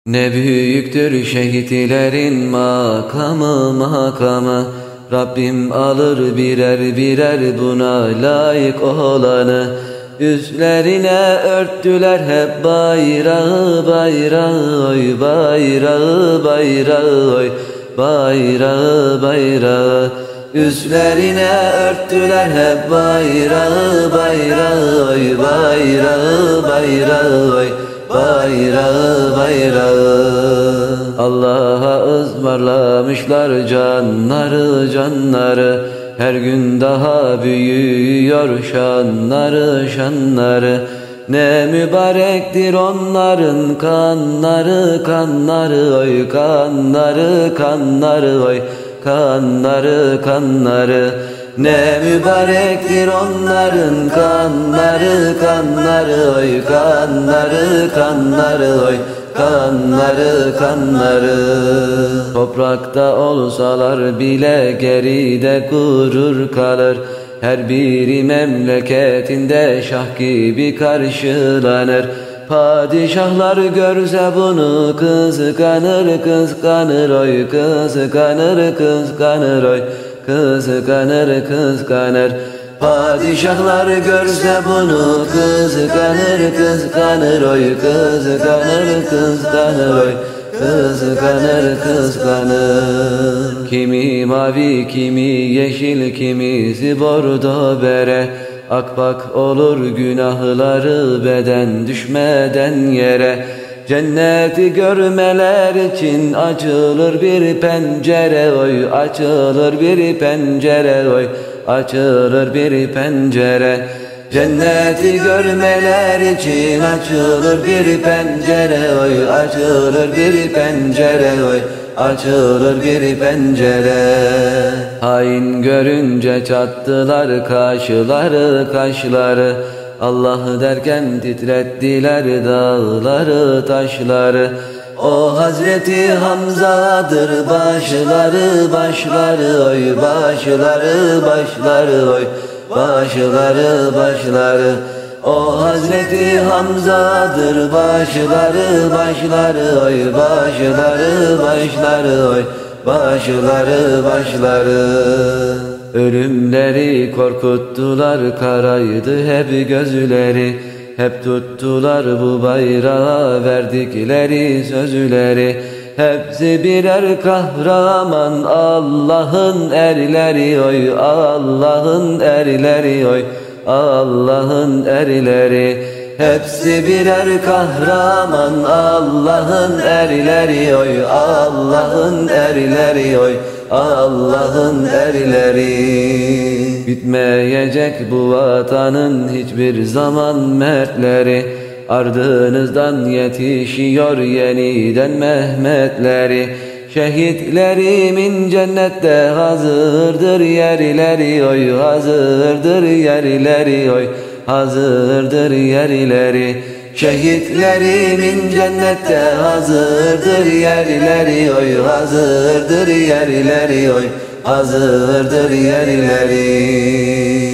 Ne büyüktür şehitlerin makamı makamı. Rabbim alır birer birer buna layık olanı. Üstlerine örttüler hep bayrağı bayrağı oy, bayrağı bayrağı oy, bayrağı bayrağı. Üstlerine örttüler hep bayrağı bayrağı oy, bayrağı bayrağı oy, bayrağı bayrağı. Allah'a ısmarlamışlar canları canları. Her gün daha büyüyor şanları şanları. Ne mübarektir onların kanları kanları oy, kanları kanları oy, kanları kanları. Ne mübarektir onların kanları kanları oy, kanları kanları oy, kanları kanları. Toprakta olsalar bile geride gurur kalır. Her biri memleketinde şah gibi karşılanır. Padişahlar görse bunu kıskanır kıskanır oy, kıskanır kıskanır oy, kıskanır kıskanır. Padişahlar görse bunu kıskanır kıskanır oy, kıskanır kıskanır oy, kıskanır kıskanır. Kimi mavi kimi yeşil kimisi bordo bere. Akbak olur günahları beden düşmeden yere. Cenneti görmeler için açılır bir pencere oy, açılır bir pencere oy, açılır bir pencere. Cenneti görmeler için açılır bir pencere oy, açılır bir pencere oy, açılır bir pencere. Hain görünce çattılar kaşları kaşları. Allah derken titrettiler dağları taşları. O Hazreti Hamza'dır başları başları oy, başları başları oy, başları başları. O Hazreti Hamza'dır başları başları oy, başları başları oy, başları başları. Ölümleri korkuttular, karaydı hep gözleri. Hep tuttular bu bayrağa verdikleri sözleri. Hepsi birer kahraman, Allah'ın erleri oy, Allah'ın erleri oy, Allah'ın erleri. Hepsi birer kahraman, Allah'ın erleri oy, Allah'ın erleri oy, Allah'ın erleri. Bitmeyecek bu vatanın hiçbir zaman mertleri. Ardınızdan yetişiyor yeniden Mehmetleri. Şehitlerimin cennette hazırdır yerleri oy, hazırdır yerleri oy, hazırdır yerleri. Şehitlerimin cennette hazırdır yerleri oy, hazırdır yerleri oy, hazırdır yerleri.